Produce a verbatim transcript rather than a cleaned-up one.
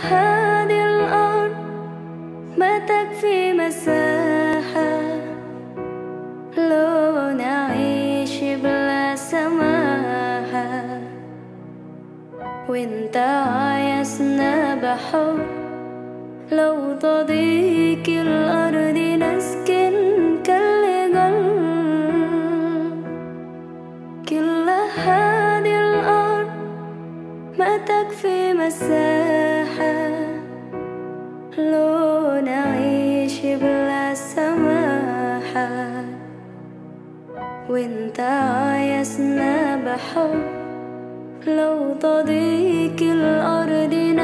هذه الأرض ما تكفي مساحة لو نعيش بلا سماحة، وانت عايزنا بحب لو تضيق الأرض نسكن كالجل. كل هذه الأرض ما تكفي مساحة لو نعيش بلا سماحة، وانت عايزنا بحب لو تضيق الأرض